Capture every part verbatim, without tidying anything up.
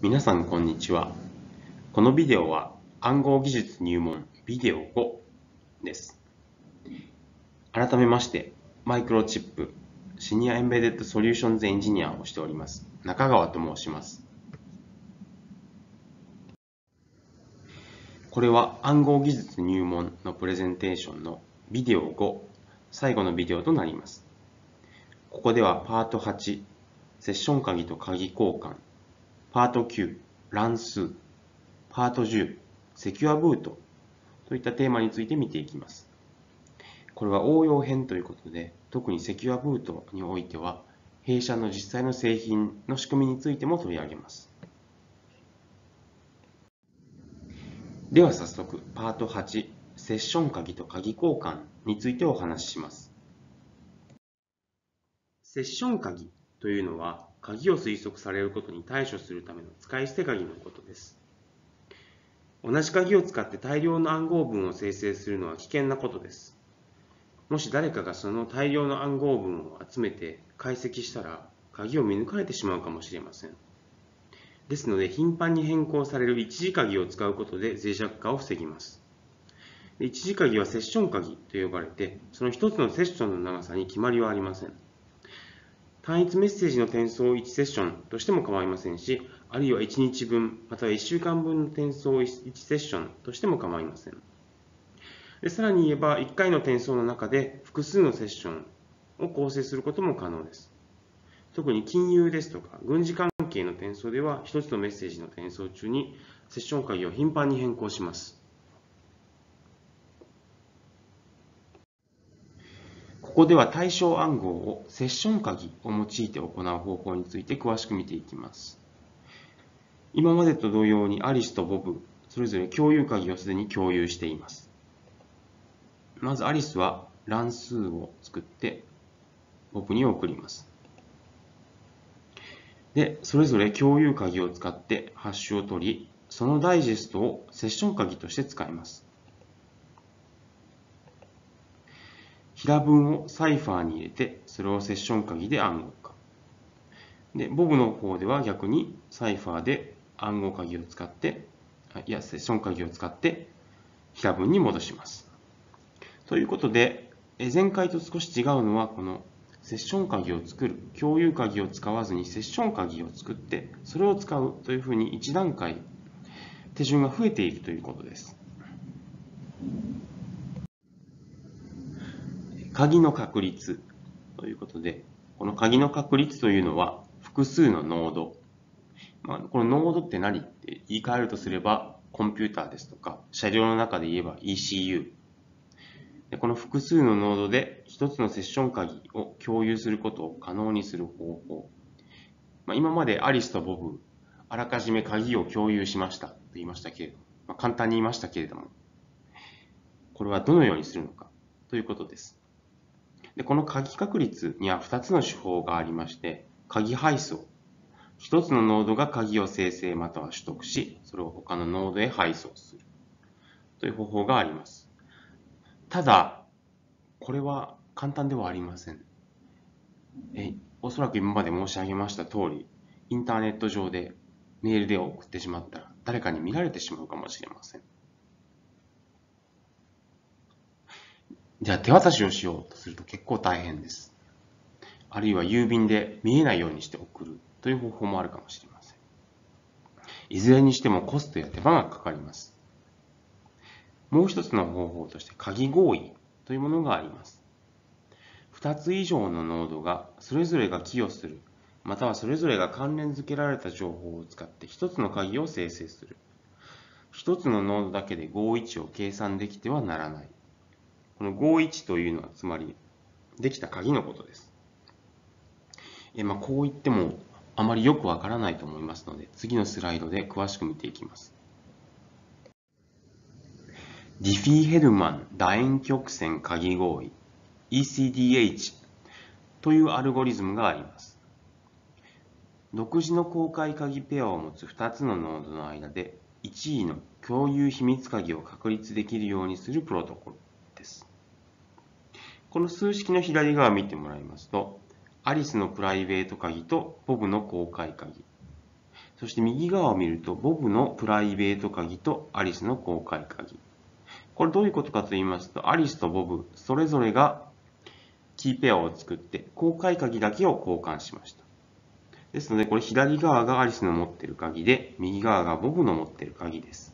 皆さんこんにちは。このビデオは暗号技術入門ビデオごです。改めまして、マイクロチップシニアエンベデッドソリューションズエンジニアをしております中川と申します。これは暗号技術入門のプレゼンテーションのビデオご、最後のビデオとなります。ここではパートはち、セッション鍵と鍵交換、パートきゅう、乱数、パートじゅう、セキュアブートといったテーマについて見ていきます。これは応用編ということで、特にセキュアブートにおいては、弊社の実際の製品の仕組みについても取り上げます。では早速、パートはち、セッション鍵と鍵交換についてお話しします。セッション鍵というのは、鍵を推測されることに対処するための使い捨て鍵のことです。同じ鍵を使って大量の暗号文を生成するのは危険なことです。もし誰かがその大量の暗号文を集めて解析したら、鍵を見抜かれてしまうかもしれません。ですので、頻繁に変更される一次鍵を使うことで脆弱化を防ぎます。一次鍵はセッション鍵と呼ばれて、その一つのセッションの長さに決まりはありません。単一メッセージの転送をいちセッションとしても構いませんし、あるいはいちにちぶん、またはいっしゅうかんぶんの転送をいちセッションとしても構いません。でさらに言えば、いっかいの転送の中で複数のセッションを構成することも可能です。特に金融ですとか軍事関係の転送では、ひとつのメッセージの転送中にセッション鍵を頻繁に変更します。ここでは対象暗号をセッション鍵を用いて行う方法について詳しく見ていきます。今までと同様にアリスとボブ、それぞれ共有鍵をすでに共有しています。まずアリスは乱数を作ってボブに送ります。で、それぞれ共有鍵を使ってハッシュを取り、そのダイジェストをセッション鍵として使います。平文をサイファーに入れて、それをセッション鍵で暗号化。で、ボブの方では逆にサイファーで暗号鍵を使って、いや、セッション鍵を使って平文に戻します。ということで、前回と少し違うのは、このセッション鍵を作る、共有鍵を使わずにセッション鍵を作って、それを使うというふうに一段階手順が増えているということです。鍵の確率ということで、この鍵の確率というのは複数のノード。まあ、このノードって何って言い換えるとすれば、コンピューターですとか、車両の中で言えば イーシーユー。でこの複数のノードで一つのセッション鍵を共有することを可能にする方法。まあ、今までアリスとボブ、あらかじめ鍵を共有しましたと言いましたけれども、まあ、簡単に言いましたけれども、これはどのようにするのかということです。でこの鍵確率にはふたつの手法がありまして、鍵配送。ひとつのノードが鍵を生成または取得し、それを他のノードへ配送するという方法があります。ただ、これは簡単ではありません。えおそらく今まで申し上げました通り、インターネット上でメールで送ってしまったら誰かに見られてしまうかもしれません。じゃあ手渡しをしようとすると結構大変です。あるいは郵便で見えないようにして送るという方法もあるかもしれません。いずれにしてもコストや手間がかかります。もう一つの方法として鍵合意というものがあります。ふたつ以上のノードがそれぞれが寄与する、またはそれぞれが関連付けられた情報を使ってひとつの鍵を生成する。ひとつのノードだけで合意値を計算できてはならない。この合意値というのはつまりできた鍵のことです。えまあ、こう言ってもあまりよくわからないと思いますので、次のスライドで詳しく見ていきます。ディフィーヘルマン楕円曲線鍵合意 イーシーディーエイチ というアルゴリズムがあります。独自の公開鍵ペアを持つふたつのノードの間でいちいの共有秘密鍵を確立できるようにするプロトコルです。この数式の左側を見てもらいますと、アリスのプライベート鍵とボブの公開鍵、 そして右側を見ると、ボブのプライベート鍵とアリスの公開鍵。これどういうことかと言いますと、アリスとボブ、それぞれがキーペアを作って、公開鍵だけを交換しました。ですので、これ左側がアリスの持っている鍵で、右側がボブの持っている鍵です。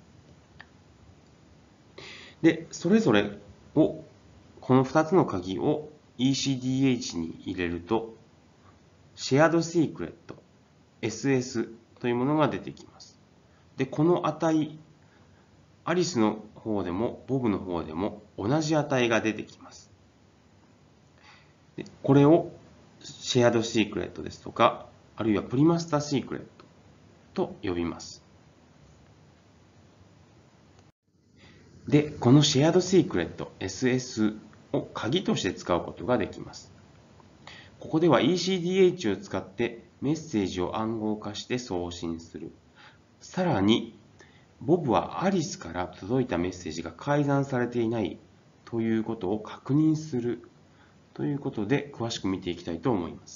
で、それぞれを、このふたつの鍵を イーシーディーエイチ に入れると、シェアドシークレット、エスエス というものが出てきます。で、この値、アリスの方でもボブの方でも同じ値が出てきます。でこれをシェアドシークレットですとか、あるいはプリマスターシークレットと呼びます。で、このシェアドシークレット エスエス を鍵として使うことができます。ここでは イーシーディーエイチ を使ってメッセージを暗号化して送信する。さらに、ボブはアリスから届いたメッセージが改ざんされていないということを確認するということで詳しく見ていきたいと思います。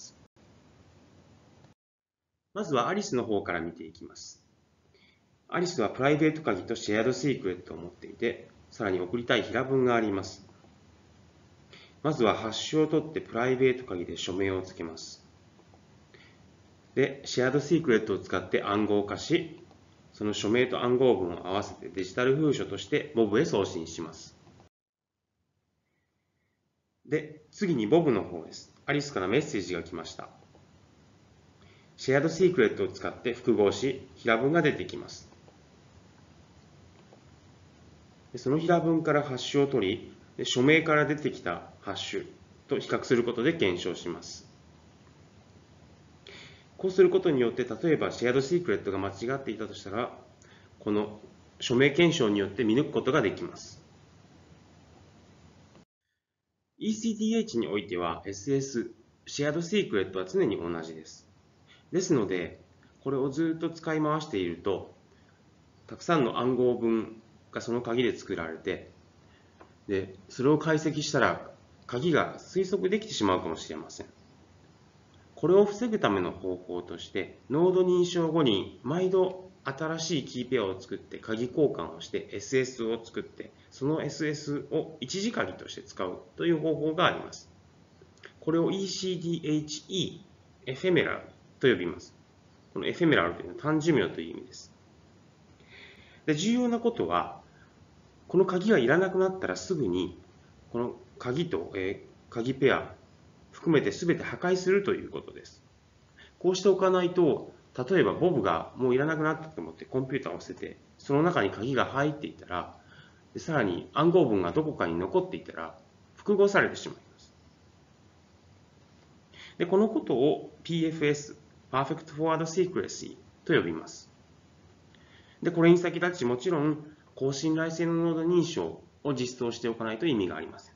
まずはアリスの方から見ていきます。アリスはプライベート鍵とシェアドシークレットを持っていて、さらに送りたい平文があります。まずはハッシュを取ってプライベート鍵で署名をつけます。で、シェアドシークレットを使って暗号化し、その署名と暗号文を合わせてデジタル封書としてボブへ送信します。で、次にボブの方です。アリスからメッセージが来ました。シェアドシークレットを使って複合し、平文が出てきます。でその平文からハッシュを取り、で署名から出てきたハッシュと比較することで検証します。こうすることによって、例えばシェアドシークレットが間違っていたとしたら、この署名検証によって見抜くことができます。イーシーディーエイチ においては エスエス、シェアドシークレットは常に同じです。ですので、これをずっと使い回していると、たくさんの暗号文がその鍵で作られて、で、それを解析したら鍵が推測できてしまうかもしれません。これを防ぐための方法として、ノード認証後に毎度新しいキーペアを作って鍵交換をして エスエス を作って、その エスエス を一時鍵として使うという方法があります。これを イーシーディーエイチイー、エフェメラルと呼びます。このエフェメラルというのは短寿命という意味です。で、重要なことは、この鍵がいらなくなったらすぐに、この鍵と、えー、鍵ペア、含めて全て破壊するということです。こうしておかないと、例えばボブがもういらなくなったと思ってコンピューターを捨てて、その中に鍵が入っていたら、さらに暗号文がどこかに残っていたら、複合されてしまいます。で、このことを ピーエフエス、Perfect Forward Secrecy と呼びます。で、これに先立ち、もちろん、高信頼性のノード認証を実装しておかないと意味がありません。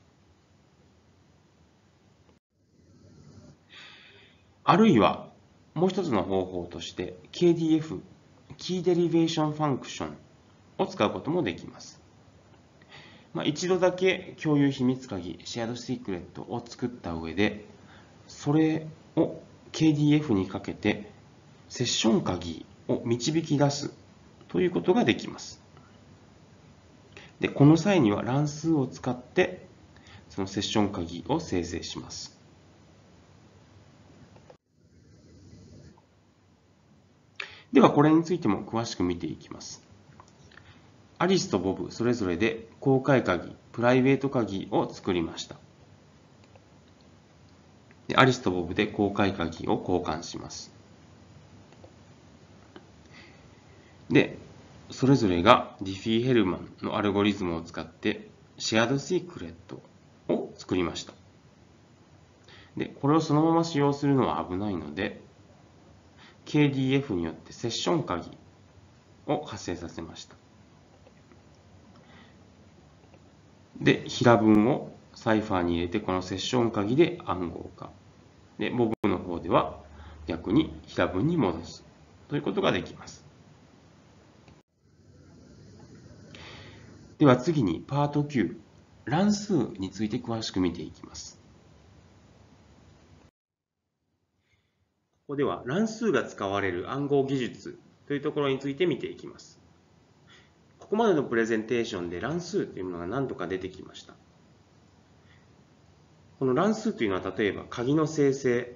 あるいは、もう一つの方法として ケーディーエフ、Key Derivation Function を使うこともできます。まあ、一度だけ共有秘密鍵、シェアドシークレットを作った上で、それを ケーディーエフ にかけてセッション鍵を導き出すということができます。で、この際には乱数を使ってそのセッション鍵を生成します。では、これについても詳しく見ていきます。アリスとボブ、それぞれで公開鍵、プライベート鍵を作りました。でアリスとボブで公開鍵を交換します。で、それぞれがディフィー・ヘルマンのアルゴリズムを使ってシェアドシークレットを作りました。で、これをそのまま使用するのは危ないので、ケーディーエフ によってセッション鍵を発生させました。で、平文をサイファーに入れてこのセッション鍵で暗号化。で、ボブの方では逆に平文に戻すということができます。では次にパートきゅう、乱数について詳しく見ていきます。ここでは乱数が使われる暗号技術というところについて見ていきます。ここまでのプレゼンテーションで乱数というものが何度か出てきました。この乱数というのは例えば鍵の生成、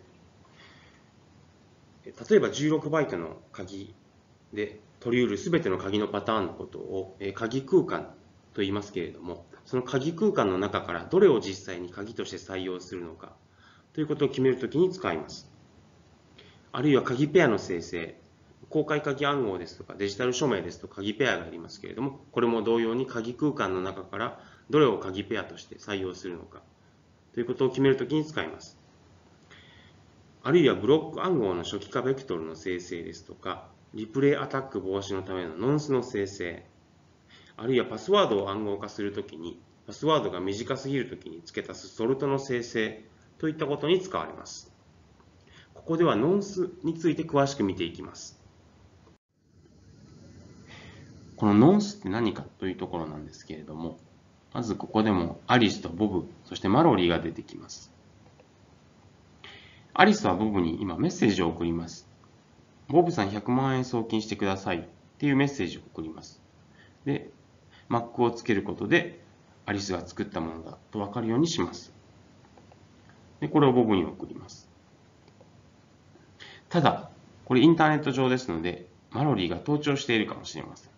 例えばじゅうろくバイトの鍵で取り得るすべての鍵のパターンのことを鍵空間と言いますけれども、その鍵空間の中からどれを実際に鍵として採用するのかということを決めるときに使います。あるいは鍵ペアの生成、公開鍵暗号ですとかデジタル署名ですと鍵ペアがありますけれども、これも同様に鍵空間の中からどれを鍵ペアとして採用するのかということを決めるときに使います。あるいはブロック暗号の初期化ベクトルの生成ですとか、リプレイアタック防止のためのノンスの生成、あるいはパスワードを暗号化するときに、パスワードが短すぎるときに付け足すソルトの生成といったことに使われます。ここではノンスについて詳しく見ていきます。このノンスって何かというところなんですけれども、まずここでもアリスとボブ、そしてマロリーが出てきます。アリスはボブに今メッセージを送ります。ボブさんひゃくまんえん送金してくださいっていうメッセージを送ります。で、マックをつけることでアリスが作ったものだと分かるようにします。で、これをボブに送ります。ただ、これインターネット上ですので、マロリーが盗聴しているかもしれません。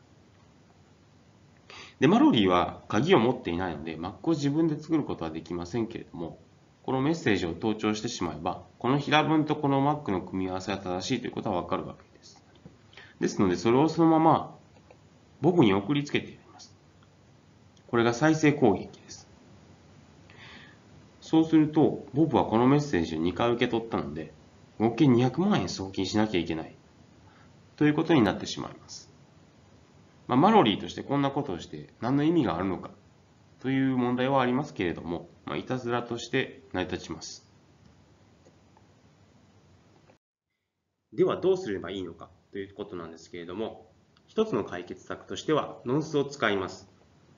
で、マロリーは鍵を持っていないので、Mac を自分で作ることはできませんけれども、このメッセージを盗聴してしまえば、この平文とこの Mac の組み合わせが正しいということはわかるわけです。ですので、それをそのままボブに送りつけてやります。これが再生攻撃です。そうすると、ボブはこのメッセージをにかい受け取ったので、合計にひゃくまんえん送金しなきゃいけないということになってしまいます。まあ、マロリーとしてこんなことをして何の意味があるのかという問題はありますけれども、まあ、いたずらとして成り立ちます。ではどうすればいいのかということなんですけれども、一つの解決策としてはノンスを使います。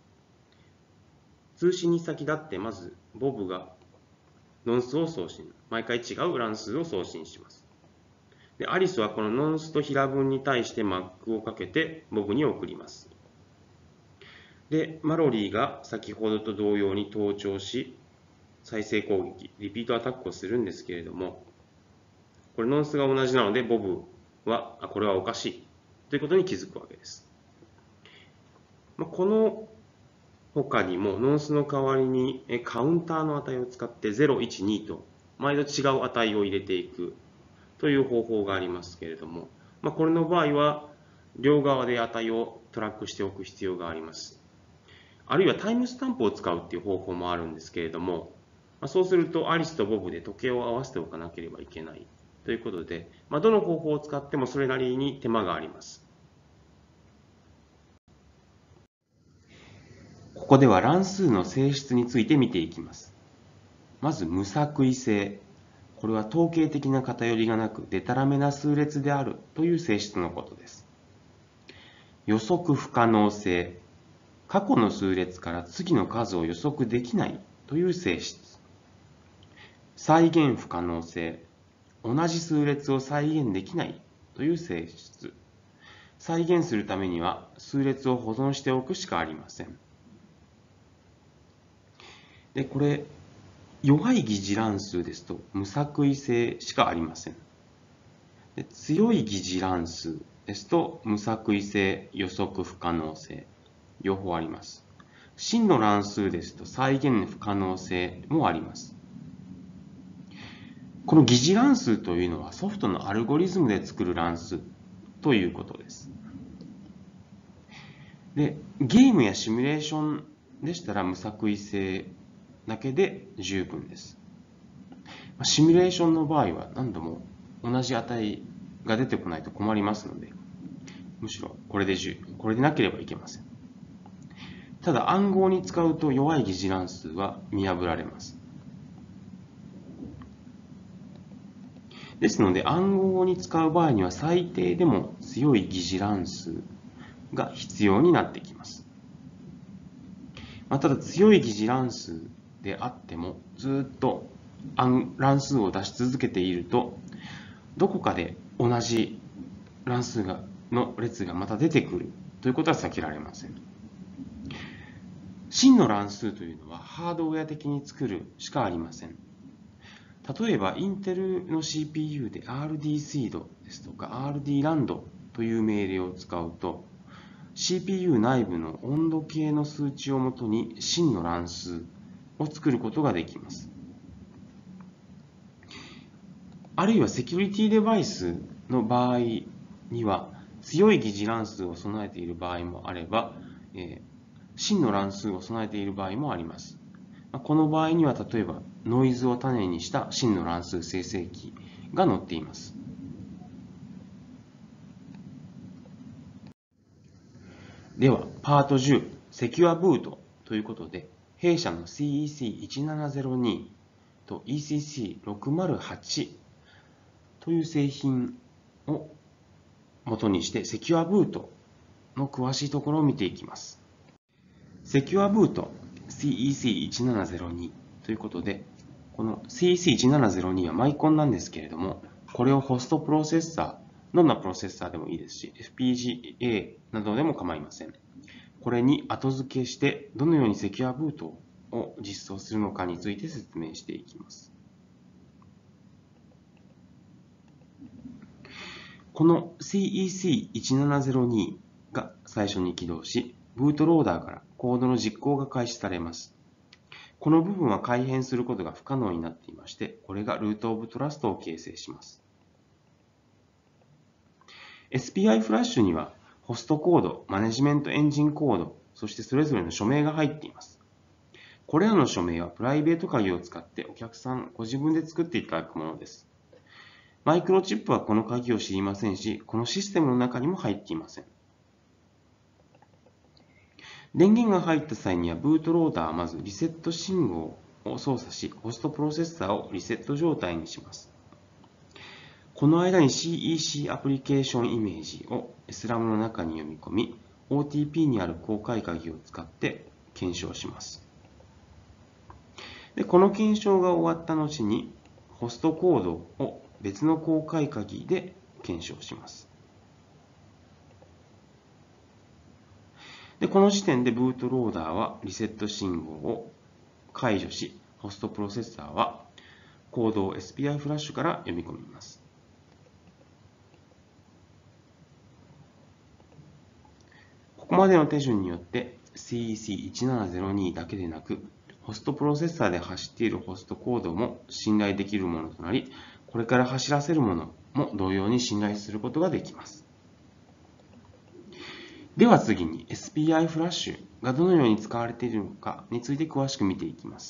通信に先立ってまずボブがノンスを送信、毎回違う乱数を送信します。で、アリスはこのノンスと平文に対してマックをかけてボブに送ります。で、マロリーが先ほどと同様に盗聴し、再生攻撃、リピートアタックをするんですけれども、これノンスが同じなので、ボブは、あ、これはおかしいということに気づくわけです。まあ、この他にも、ノンスの代わりにカウンターの値を使ってゼロ、いち、にと毎度違う値を入れていくという方法がありますけれども、まあ、これの場合は両側で値をトラックしておく必要があります。あるいはタイムスタンプを使うっていう方法もあるんですけれども、まあ、そうするとアリスとボブで時計を合わせておかなければいけないということで、まあ、どの方法を使ってもそれなりに手間があります。ここでは乱数の性質について見ていきます。まず無作為性。これは統計的な偏りがなく、でたらめな数列であるという性質のことです。予測不可能性。過去の数列から次の数を予測できないという性質。再現不可能性。同じ数列を再現できないという性質。再現するためには数列を保存しておくしかありません。で、これ、弱い疑似乱数ですと無作為性しかありません。で、強い疑似乱数ですと無作為性、予測不可能性、両方あります。真の乱数ですと再現不可能性もあります。この疑似乱数というのはソフトのアルゴリズムで作る乱数ということです。で、ゲームやシミュレーションでしたら無作為性だけで十分です。シミュレーションの場合は何度も同じ値が出てこないと困りますので、むしろこれで十分、これでなければいけません。ただ暗号に使うと弱い疑似乱数は見破られます。ですので暗号に使う場合には最低でも強い疑似乱数が必要になってきます。まあ、ただ強い疑似乱数であってもずっと乱数を出し続けているとどこかで同じ乱数がの列がまた出てくるということは避けられません。真の乱数というのはハードウェア的に作るしかありません。例えば、インテルの シーピーユー で アールディー シードですとか アールディー ランドという命令を使うと、シーピーユー 内部の温度計の数値をもとに真の乱数を作ることができます。あるいはセキュリティデバイスの場合には、強い疑似乱数を備えている場合もあれば、えー、真の乱数を備えている場合もあります。この場合には、例えばノイズを種にした真の乱数生成器が載っています。では、パートじゅう、セキュアブートということで、弊社の シーイーシーいちななゼロに と イーシーシーろくまるはち という製品を元にして、セキュアブートの詳しいところを見ていきます。セキュアブート シーイーシーいちななゼロに ということで、この シーイーシーいちななゼロに はマイコンなんですけれども、これをホストプロセッサー、どんなプロセッサーでもいいですし、エフピージーエー などでも構いません。これに後付けして、どのようにセキュアブートを実装するのかについて説明していきます。この シーイーシーいちななゼロに が最初に起動し、ブートローダーからコードの実行が開始されます。この部分は改変することが不可能になっていまして、これがルートオブトラストを形成します。エスピーアイ フラッシュには、ホストコード、マネジメントエンジンコード、そしてそれぞれの署名が入っています。これらの署名はプライベート鍵を使ってお客さんご自分で作っていただくものです。マイクロチップはこの鍵を知りませんし、このシステムの中にも入っていません。電源が入った際には、ブートローダーはまずリセット信号を操作し、ホストプロセッサーをリセット状態にします。この間に シーイーシー アプリケーションイメージを エスラム の中に読み込み、オーティーピー にある公開鍵を使って検証します。で、この検証が終わった後に、ホストコードを別の公開鍵で検証します。で、この時点でブートローダーはリセット信号を解除し、ホストプロセッサーはコードを エスピーアイ フラッシュから読み込みます。ここまでの手順によって シーイーシーいちななゼロに だけでなく、ホストプロセッサーで走っているホストコードも信頼できるものとなり、これから走らせるものも同様に信頼することができます。では次に エスピーアイ フラッシュがどのように使われているのかについて詳しく見ていきます。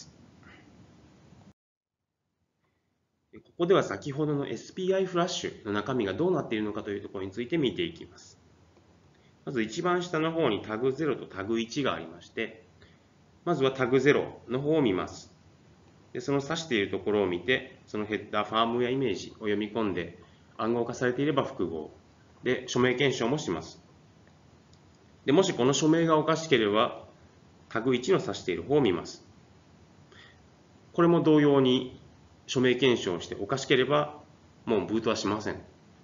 ここでは先ほどの エスピーアイ フラッシュの中身がどうなっているのかというところについて見ていきます。まず一番下の方にタグゼロとタグいちがありまして、まずはタグゼロの方を見ます。で、その指しているところを見て、そのヘッダー、ファームウェアイメージを読み込んで、暗号化されていれば複合。で、署名検証もします。で、もしこの署名がおかしければ、タグいちの指している方を見ます。これも同様に署名検証をしておかしければ、もうブートはしません。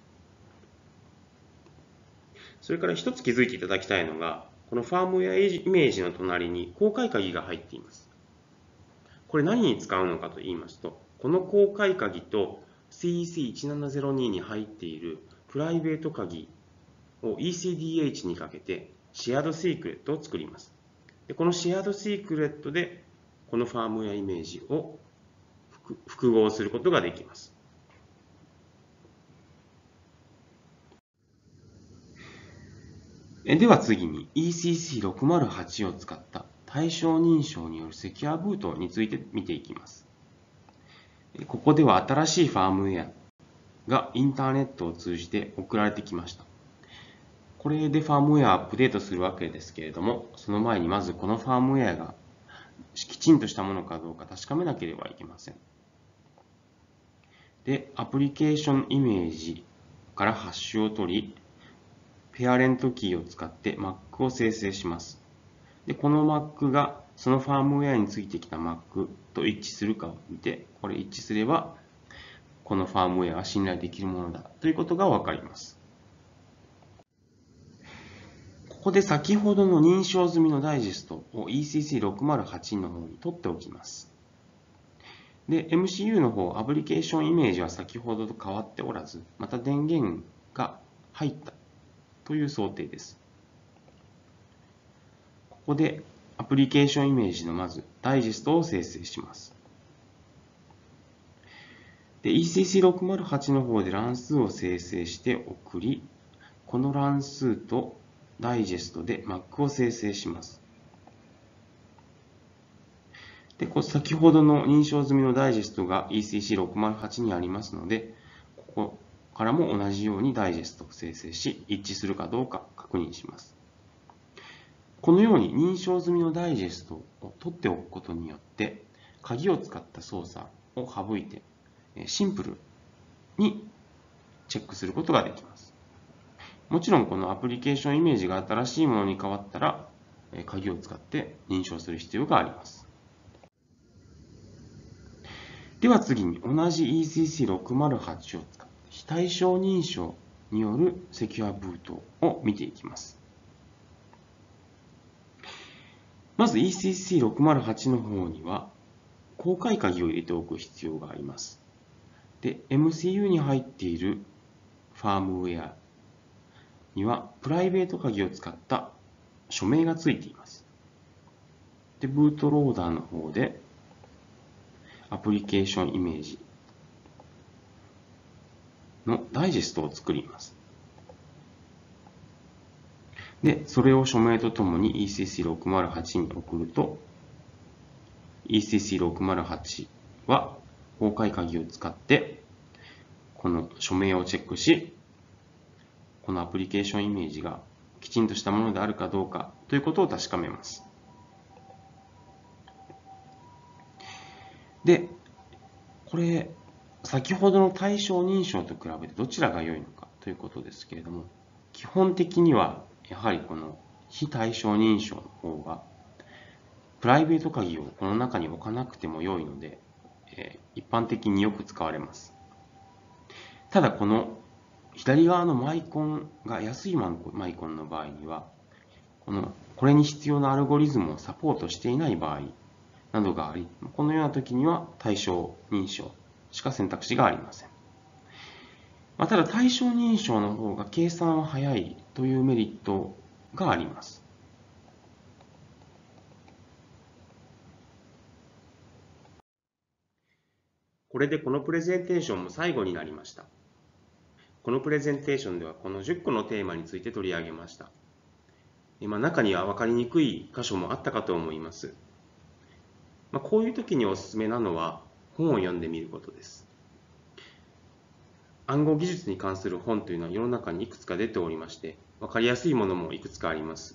それから一つ気づいていただきたいのが、このファームウェアイメージの隣に公開鍵が入っています。これ何に使うのかと言いますと、この公開鍵と シーイーシーいちななゼロに に入っているプライベート鍵を イーシーディーエイチ にかけてシェアドシークレットを作ります。で、このシェアドシークレットでこのファームウェアイメージを複合することができます。では次に イーシーシーろくまるはち を使った対象認証によるセキュアブートについて見ていきます。ここでは新しいファームウェアがインターネットを通じて送られてきました。これでファームウェアをアップデートするわけですけれども、その前にまずこのファームウェアがきちんとしたものかどうか確かめなければいけません。で、アプリケーションイメージからハッシュを取り、ペアレントキーを使って Mac を生成します。で、この Mac がそのファームウェアについてきた Mac と一致するかを見て、これ一致すればこのファームウェアは信頼できるものだということがわかります。ここで先ほどの認証済みのダイジェストを イーシーシーろくまるはち の方に取っておきます。で、エムシーユー の方、アプリケーションイメージは先ほどと変わっておらず、また電源が入ったという想定です。ここでアプリケーションイメージのまずダイジェストを生成します。で、イーシーシーろくまるはち の方で乱数を生成して送り、この乱数とダイジェストで マック を生成します。で、先ほどの認証済みのダイジェストが イーシーシーろくまるはち にありますので、ここからも同じようにダイジェストを生成し、一致するかどうか確認します。このように認証済みのダイジェストを取っておくことによって、鍵を使った操作を省いて、シンプルにチェックすることができます。もちろんこのアプリケーションイメージが新しいものに変わったら、鍵を使って認証する必要があります。では次に同じ イーシーシーろくまるはち を使って非対称認証によるセキュアブートを見ていきます。まず イーシーシーろくまるはち の方には公開鍵を入れておく必要があります。で、エムシーユー に入っているファームウェアにはプライベート鍵を使った署名がついています。で、ブートローダーの方でアプリケーションイメージのダイジェストを作ります。で、それを署名とともに イーシーシーろくまるはち に送ると、イーシーシーろくまるはち は公開鍵を使って、この署名をチェックし、このアプリケーションイメージがきちんとしたものであるかどうかということを確かめます。で、これ、先ほどの対象認証と比べてどちらが良いのかということですけれども、基本的にはやはりこの非対象認証の方が、プライベート鍵をこの中に置かなくても良いので、えー、一般的によく使われます。ただこの左側のマイコンが安いマイコンの場合には、このこれに必要なアルゴリズムをサポートしていない場合などがあり、このような時には対象認証しか選択肢がありません。まあ、ただ対象認証の方が計算は早いというメリットがあります。これでこのプレゼンテーションも最後になりました。このプレゼンテーションではこのじゅっこのテーマについて取り上げました。まあ、中には分かりにくい箇所もあったかと思います。まあ、こういう時におすすめなのは本を読んでみることです。暗号技術に関する本というのは世の中にいくつか出ておりまして、分かりやすいものもいくつかあります。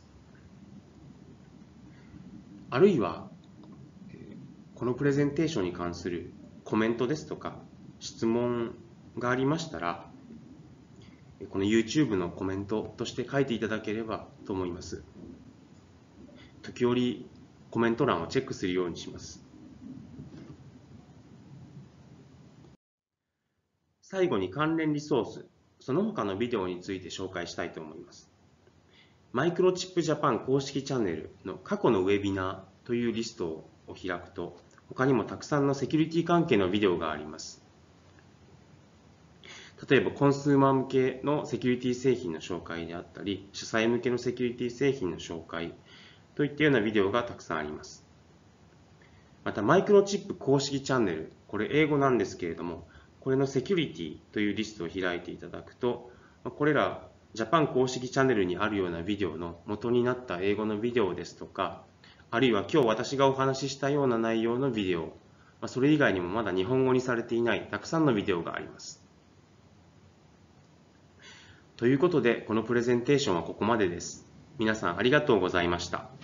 あるいは、このプレゼンテーションに関するコメントですとか質問がありましたら、この YouTube のコメントとして書いていただければと思います。時折コメント欄をチェックするようにします。最後に関連リソース、その他のビデオについて紹介したいと思います。マイクロチップジャパン公式チャンネルの過去のウェビナーというリストを開くと、他にもたくさんのセキュリティ関係のビデオがあります。例えばコンスーマー向けのセキュリティ製品の紹介であったり、主催向けのセキュリティ製品の紹介といったようなビデオがたくさんあります。またマイクロチップ公式チャンネル、これ英語なんですけれども、これのセキュリティというリストを開いていただくと、これらジャパン公式チャンネルにあるようなビデオの元になった英語のビデオですとか、あるいは今日私がお話ししたような内容のビデオ、それ以外にもまだ日本語にされていないたくさんのビデオがあります。ということで、このプレゼンテーションはここまでです。皆さんありがとうございました。